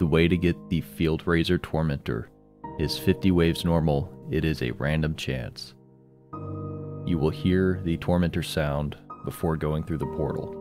The way to get the Fieldrazer Tormentor is 50 waves normal. It is a random chance. You will hear the Tormentor sound before going through the portal.